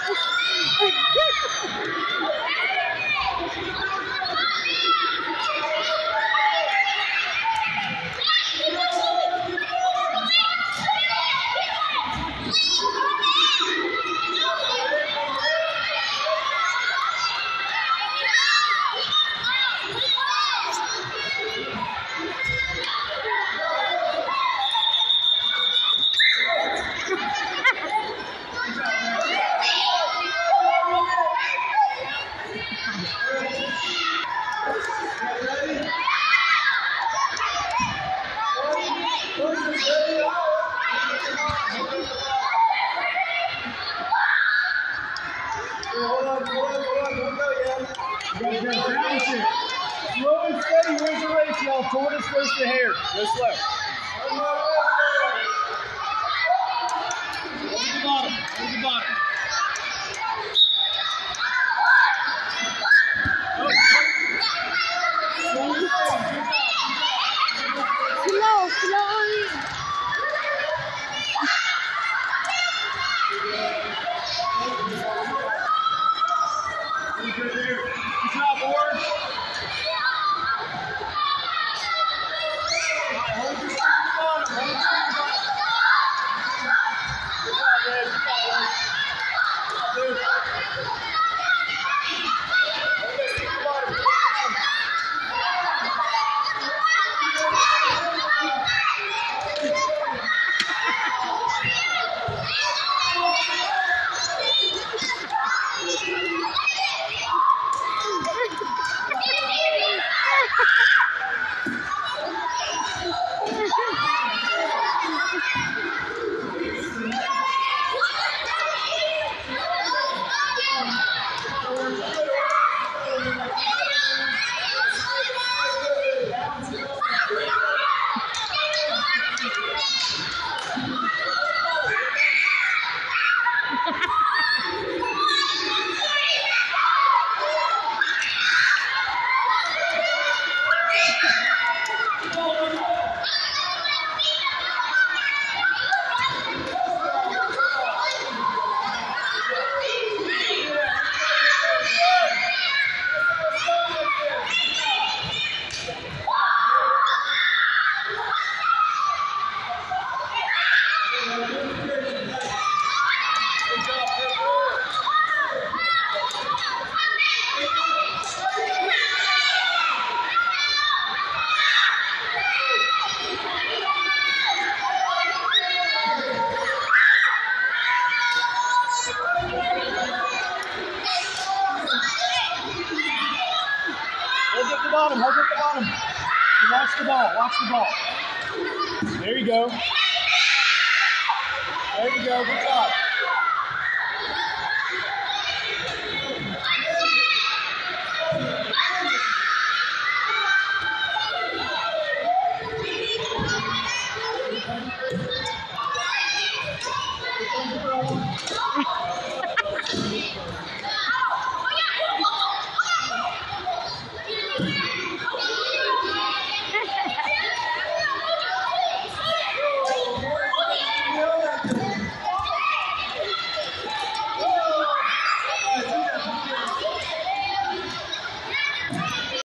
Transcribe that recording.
Slow and steady wins the race, y'all. Tortoise goes to hare. Go slow. Hold the bottom. Hold the bottom. Slow. Good job, Orange. Hold your stick at the bottom. Hold your stick at the bottom. Good job, Red. Good job, Red. Good job, dude. Hold that stick at the bottom. Hold at the bottom. Watch the ball. Watch the ball. There you go. There you go. Good job.